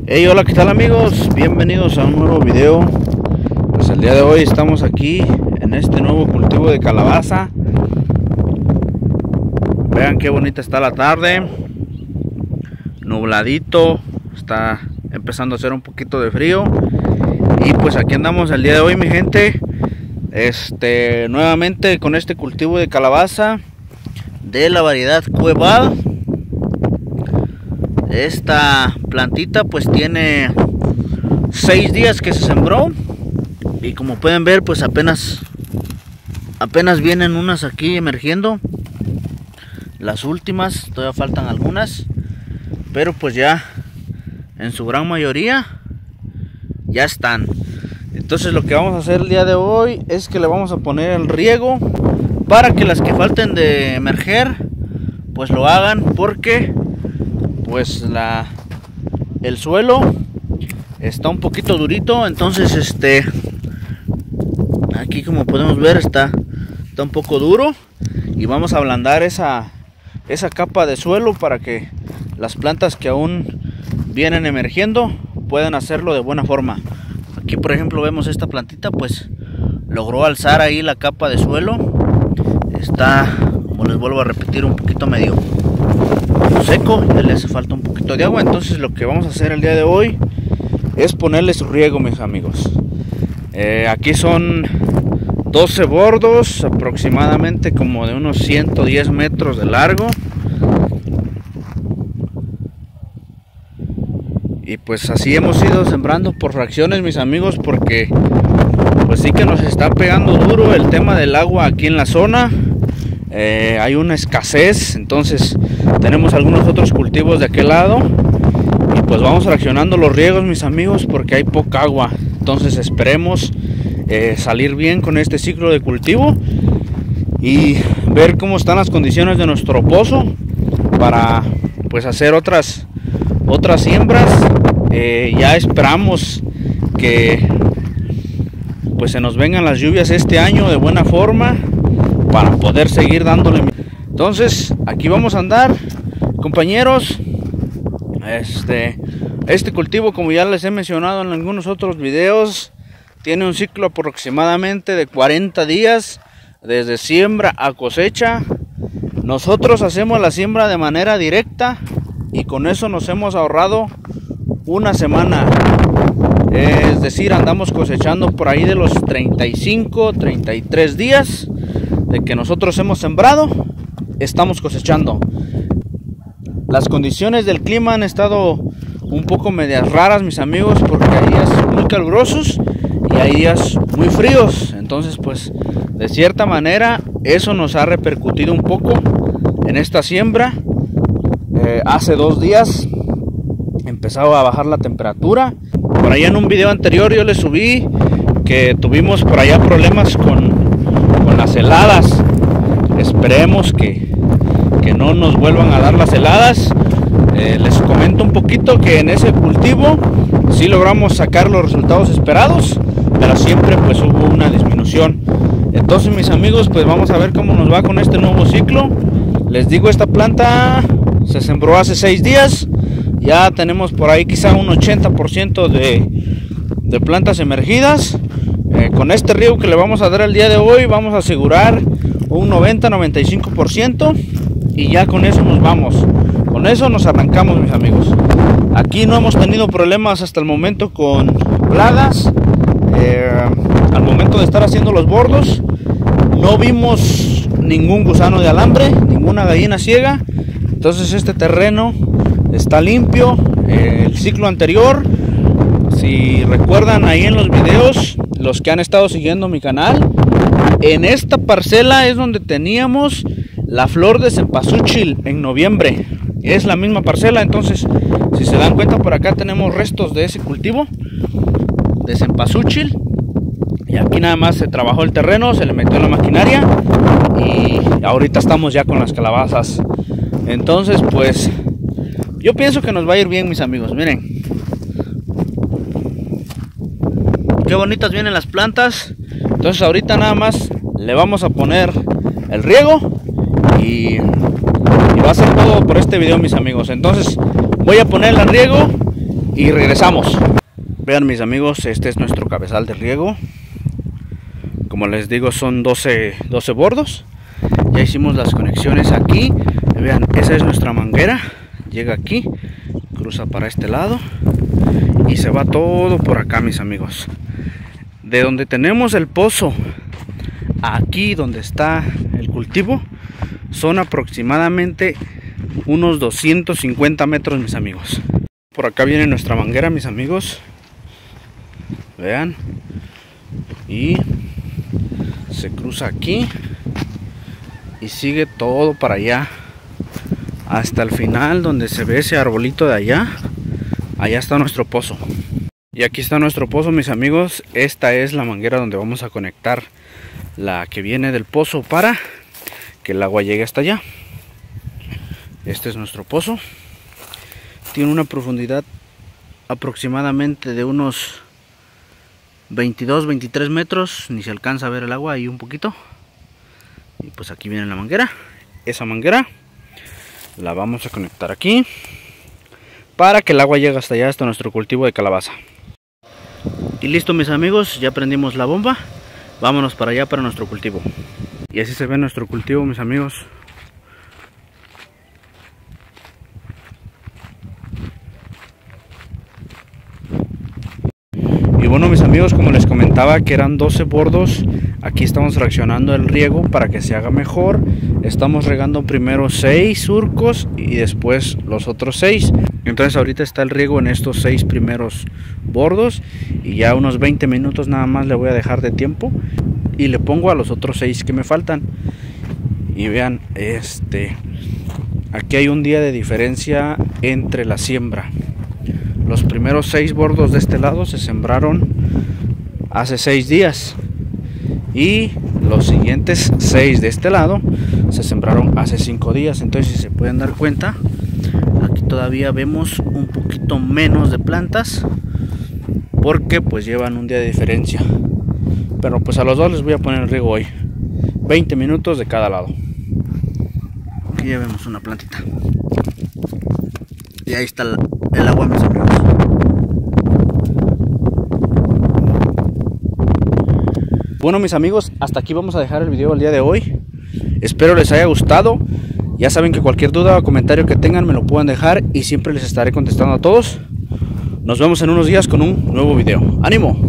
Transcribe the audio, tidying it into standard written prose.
Hey, hola, ¿qué tal amigos? Bienvenidos a un nuevo video. Pues el día de hoy estamos aquí en este nuevo cultivo de calabaza. Vean qué bonita está la tarde. Nubladito, está empezando a hacer un poquito de frío. Y pues aquí andamos el día de hoy, mi gente. Nuevamente con este cultivo de calabaza de la variedad Cuevada. Esta plantita pues tiene 6 días que se sembró y como pueden ver pues apenas vienen unas aquí emergiendo. Las últimas todavía faltan algunas, pero pues ya en su gran mayoría ya están. Entonces lo que vamos a hacer el día de hoy es que le vamos a poner el riego para que las que falten de emerger pues lo hagan, porque pues el suelo está un poquito durito. Entonces aquí como podemos ver está un poco duro y vamos a ablandar esa capa de suelo para que las plantas que aún vienen emergiendo puedan hacerlo de buena forma. Aquí por ejemplo vemos esta plantita, pues logró alzar ahí la capa de suelo. Está, como les vuelvo a repetir, un poquito medio seco, ya le hace falta un poquito de agua. Entonces lo que vamos a hacer el día de hoy es ponerle su riego, mis amigos. Aquí son 12 bordos, aproximadamente como de unos 110 metros de largo. Y pues así hemos ido sembrando por fracciones, mis amigos, porque pues sí que nos está pegando duro el tema del agua aquí en la zona. Hay una escasez, entonces tenemos algunos otros cultivos de aquel lado y pues vamos fraccionando los riegos, mis amigos, porque hay poca agua. Entonces esperemos salir bien con este ciclo de cultivo y ver cómo están las condiciones de nuestro pozo para pues hacer otras siembras. Ya esperamos que pues se nos vengan las lluvias este año de buena forma para poder seguir dándole. Entonces aquí vamos a andar, compañeros. Este cultivo, como ya les he mencionado en algunos otros videos, tiene un ciclo aproximadamente de 40 días desde siembra a cosecha. Nosotros hacemos la siembra de manera directa y con eso nos hemos ahorrado una semana. Es decir, andamos cosechando por ahí de los 35-33 días de que nosotros hemos sembrado, estamos cosechando. Las condiciones del clima han estado un poco medias raras, mis amigos, porque hay días muy calurosos y hay días muy fríos. Entonces pues de cierta manera eso nos ha repercutido un poco en esta siembra. Hace 2 días empezaba a bajar la temperatura. Por allá en un video anterior yo les subí que tuvimos por allá problemas con las heladas. Esperemos que no nos vuelvan a dar las heladas. Les comento un poquito que en ese cultivo sí logramos sacar los resultados esperados, pero siempre pues hubo una disminución. Entonces, mis amigos, pues vamos a ver cómo nos va con este nuevo ciclo. Les digo, esta planta se sembró hace 6 días. Ya tenemos por ahí quizá un 80% de plantas emergidas. Con este riego que le vamos a dar el día de hoy vamos a asegurar un 90-95% y ya con eso nos vamos. Con eso nos arrancamos, mis amigos. Aquí no hemos tenido problemas hasta el momento con plagas. Al momento de estar haciendo los bordos no vimos ningún gusano de alambre, ninguna gallina ciega. Entonces este terreno está limpio. El ciclo anterior, si recuerdan ahí en los videos, los que han estado siguiendo mi canal, en esta parcela es donde teníamos la flor de cempasúchil en noviembre. Es la misma parcela. Entonces si se dan cuenta, por acá tenemos restos de ese cultivo de cempasúchil. Y aquí nada más se trabajó el terreno, se le metió la maquinaria y ahorita estamos ya con las calabazas. Entonces pues yo pienso que nos va a ir bien, mis amigos. Miren qué bonitas vienen las plantas. Entonces ahorita nada más le vamos a poner el riego y va a ser todo por este video, mis amigos. Entonces voy a ponerle el riego y regresamos. Vean mis amigos, este es nuestro cabezal de riego. Como les digo, son 12 bordos. Ya hicimos las conexiones aquí. Vean, esa es nuestra manguera. Llega aquí, cruza para este lado y se va todo por acá, mis amigos. De donde tenemos el pozo aquí donde está el cultivo son aproximadamente unos 250 metros, mis amigos. Por acá viene nuestra manguera, mis amigos. Vean, y se cruza aquí y sigue todo para allá hasta el final donde se ve ese arbolito de allá. Allá está nuestro pozo. Y aquí está nuestro pozo, mis amigos. Esta es la manguera donde vamos a conectar la que viene del pozo para que el agua llegue hasta allá. Este es nuestro pozo. Tiene una profundidad aproximadamente de unos 22-23 metros. Ni se alcanza a ver el agua ahí un poquito. Y pues aquí viene la manguera. Esa manguera la vamos a conectar aquí para que el agua llegue hasta allá, hasta nuestro cultivo de calabaza. Y listo, mis amigos, ya prendimos la bomba. Vámonos para allá, para nuestro cultivo. Y así se ve nuestro cultivo, mis amigos. Y bueno, mis amigos, como les comentaba que eran 12 bordos, aquí estamos fraccionando el riego para que se haga mejor. Estamos regando primero 6 surcos y después los otros 6. Entonces ahorita está el riego en estos 6 primeros bordos y ya unos 20 minutos nada más le voy a dejar de tiempo y le pongo a los otros 6 que me faltan. Y vean, aquí hay un día de diferencia entre la siembra. Los primeros 6 bordos de este lado se sembraron hace 6 días y los siguientes 6 de este lado se sembraron hace 5 días. Entonces, si se pueden dar cuenta, aquí todavía vemos un poquito menos de plantas porque pues llevan un día de diferencia. Pero pues a los dos les voy a poner el riego hoy, 20 minutos de cada lado. Aquí ya vemos una plantita y ahí está el agua, mis amigos. Bueno, mis amigos, hasta aquí vamos a dejar el video el día de hoy. Espero les haya gustado. Ya saben que cualquier duda o comentario que tengan me lo pueden dejar y siempre les estaré contestando a todos. Nos vemos en unos días con un nuevo video. ¡Ánimo!